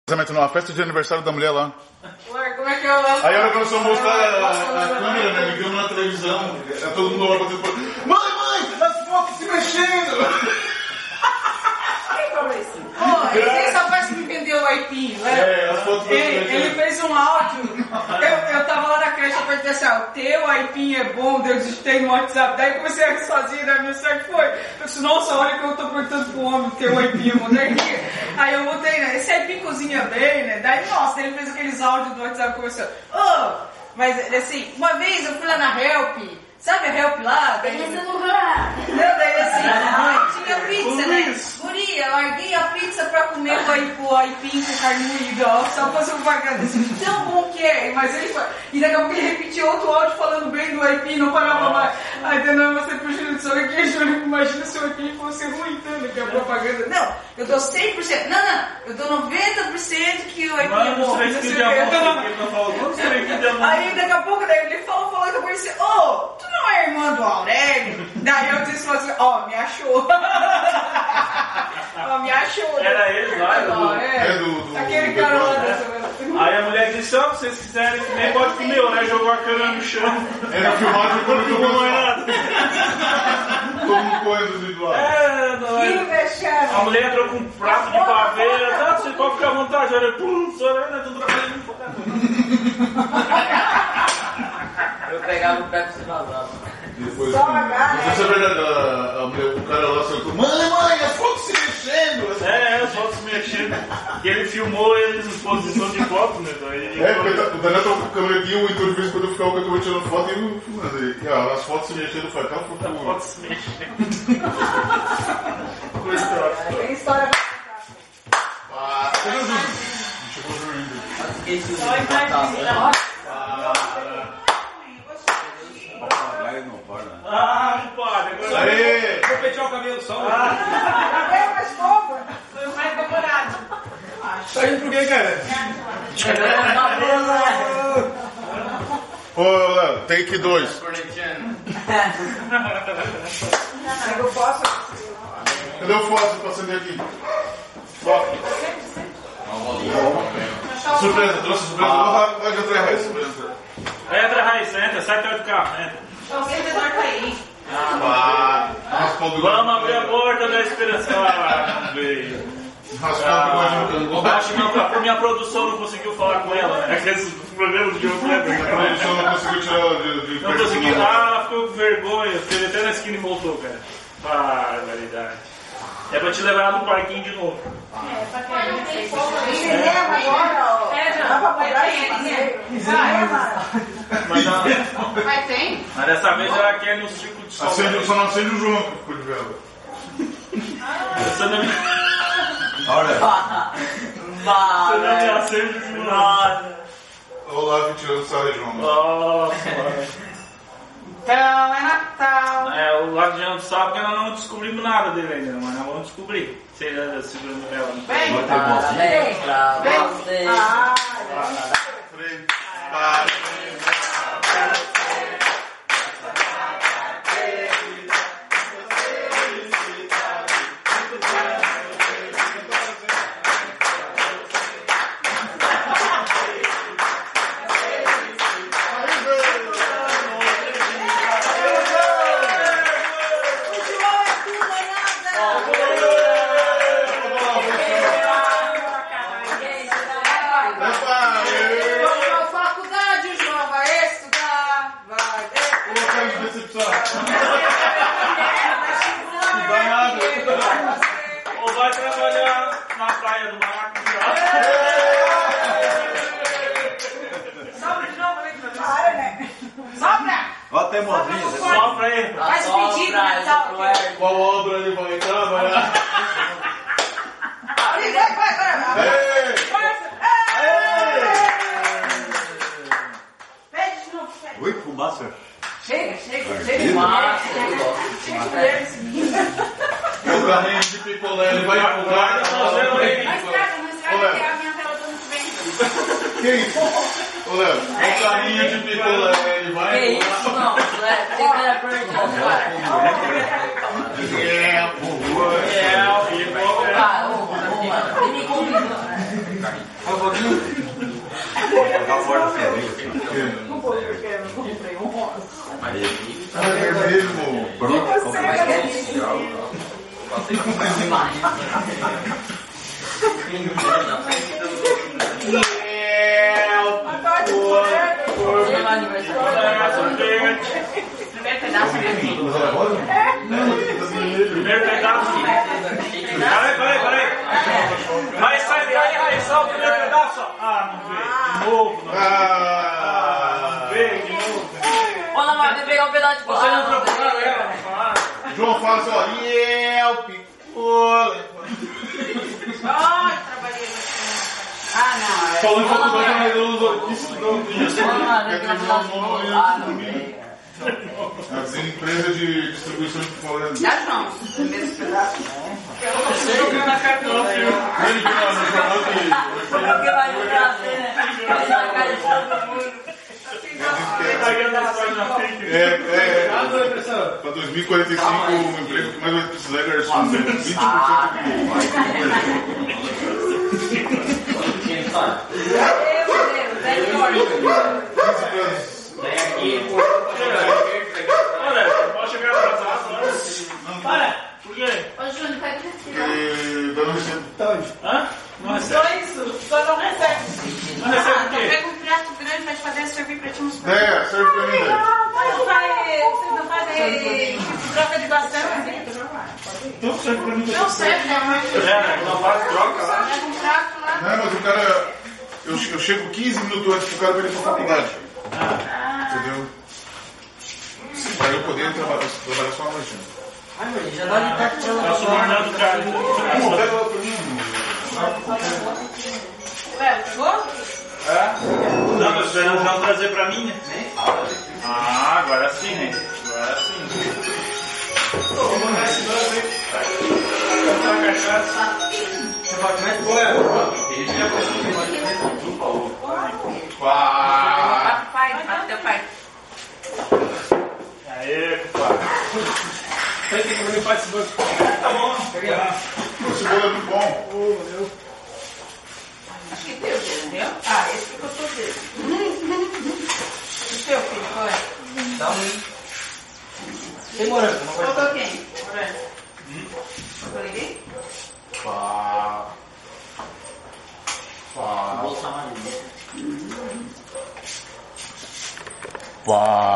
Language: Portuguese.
Numa festa de aniversário da mulher lá. Ué, como é que eu... Aí ela começou a mostrar a câmera, né? Ligando na televisão. Todo mundo lá batendo. Mãe, as fotos se mexendo! Quem falou isso? Pô, esse rapaz que me vendeu o aipim, né? É, as fotos se mexendo. Ele fez um áudio. Eu tava lá na creche, eu perguntei assim, o teu aipim é bom, eu digitei no WhatsApp. Daí eu comecei a rir sozinha, na mensagem foi. Eu disse, nossa, olha que eu tô perguntando pro homem teu aipim, eu mandei aqui. Aí eu botei, né? Esse aipim cozinha bem, né? Daí, nossa, ele fez aqueles áudios do WhatsApp começando. Mas assim, uma vez eu fui lá na Help, sabe a Help lá? Daí assim, tinha pizza, né? Guria, larguei a pizza pra comer o aipim com carne moída, ó, só fazer um propaganda assim, tão bom que é. Mas ele foi, e daqui a pouco ele repetiu outro áudio falando bem do aipim, não parava mais. Aí não, você pro Júlio, só que Júlio, imagina se o aipim fosse ruim, tanto que a propaganda. Não, eu dou 100%, não, eu dou 90% que o aipim é bom. Aí daqui a pouco daí ele falou que eu conheci, tu não é irmã do Aurélio? Daí eu disse assim, me achou. Me achou. Era ele lá, do aquele cara lá dessa. Aí a mulher disse, se vocês quiserem comer, pode comer, né? Jogou a cana no chão. Era filmado quando eu Não é nada. Todo mundo correndo do lado. Que vexame. A mulher entrou com um prato de paveira, você pode ficar à vontade, olha, chorando, tudo trabalhando por Eu pegava o pé pra se vazar. Depois, Só a cara, não sei se é verdade, o cara lá soltou, mãe, as fotos se mexendo! as fotos se mexendo. E ele filmou eles em posição de foto, né? Porque o Daniel tava com a câmera aqui, então de vez em quando eu ficava com a câmera tirando foto e eu filmando aí. E as fotos se mexendo, eu falei, As fotos se mexendo. Coisa. Tem história pra chegou o João Esqueci o só imagina. Agora. Aê! Vou pentear o cabelo só. Cabelo mais novo. Foi o mais demorado. Tá indo pro quê, cara? Ô, Léo, take 2. Eu posso. Cadê o fósforo pra acender aqui? Foto. Surpresa, trouxe surpresa. Vai de outra raiz, surpresa. Entra, Raíssa, entra, sai perto do carro, entra. O vendedor tá aí. Vamos abrir a porta da esperança. Acho que minha produção não conseguiu falar com ela, né? Aqueles problemas do Diogo Kleber. A produção não conseguiu tirar ela de Não conseguiu. Ela ficou com vergonha. Teve até na esquina e voltou, cara. Barbaridade. É pra te levar no parquinho de novo. Pra quem não tem fogo. Cinema agora, ó. Dá pra pagar Mas tem? Mas dessa vez ela quer no círculo de sol. Só não acende o João que ficou de vela. Você não me acende de nada. Olá, tirando sarra, João. Nossa, Então é Natal. o Ladiano sabe que nós não descobrimos nada dele ainda, mas nós vamos descobrir. Se ele anda segurando ela. Vem. Parabéns pra você. Ou vai trabalhar na praia do Maracujá. Sopra de novo, para, né? Sopra! Ó, tem modinha. Sopra aí. Faz pedido, Natal. Qual obra ele vai entrar? Vai. Pede de novo, pede. Oi, fumaça. Chega. O carrinho de picolé, ele vai empurrar. Mas traga que a minha tela tá muito bem. Que isso? Ô, Léo, o carrinho de picolé, ele vai Que empurrar. isso, não. Tem que era perguntar. É, Cara, me convidou. Um pouquinho? Não vou porque eu comprei um rosa. É mesmo. Você é Primeiro pedaço de Primeiro pedaço. Peraí. Vai, sai daí, Raí, só o primeiro pedaço. Ah, não veio. De novo. Não veio de novo. Olha lá, vai pegar um pedaço de Você não procuraram ela, não falaram? João fala assim, ó, picola. Ai, trabalhei no Falando em faculdade, mas eu uso isso não. As empresas de distribuição de fora. Já, João, os primeiros pedaços. Você não quer na cartão, filho. Ele que não falou que. Porque vai jogar, né? Vai na cara de todo mundo. Tá ganhando as coisas na frente. Para 2045, o emprego que mais vai precisar é garçom. 20% Olha, não pode chegar atrasado. Para, por quê? Ô, Júnior, pega esse. da não recebe. Hã? Não recebe. Só isso, só não recebe. Não recebe o quê? Pega um prato grande, vai fazer servir pra ti uns pratos. Serve pra mim, né? Vocês não fazem tipo troca de bastante? Então serve pra mim. Não serve, né? Não faz troca lá. Pega um prato lá. Não, mas o cara. Eu chego 15 minutos antes do cara pra ir pra faculdade. Entendeu? Pra eu poder trabalhar só à noite. Ai, mãe, já dá de taco pra Tá subornando o cara. Pega lá pra mim. Léo, pegou? Não, mas você não vai trazer pra mim, né? Ah, agora sim, né? Agora sim. Pai, teu pai. Aê, compadre. Tá bom. Esse bolo é muito bom. Acho que teu, entendeu? Ah, esse que gostou dele. O teu filho, qual é? Dá um. Tem morango, não vai. Faltou quem? Morango. Faltou ninguém? Bolsa amarela. Pá.